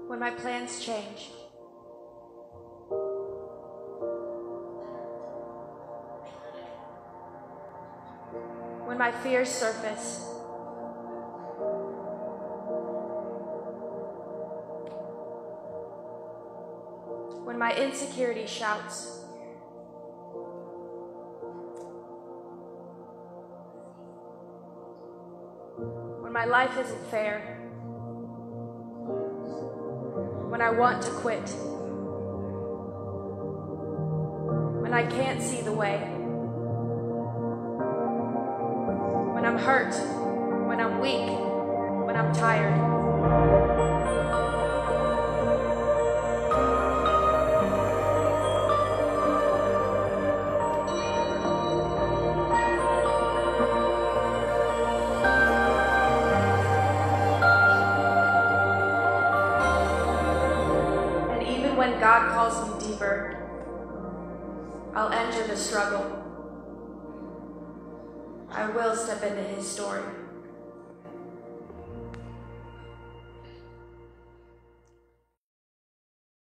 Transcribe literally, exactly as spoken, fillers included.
when my plans change. When my fears surface. When my insecurity shouts. When my life isn't fair. When I want to quit. When I can't see the way. When I'm hurt. When I'm weak. When I'm tired. When God calls me deeper, I'll enter the struggle. I will step into His story.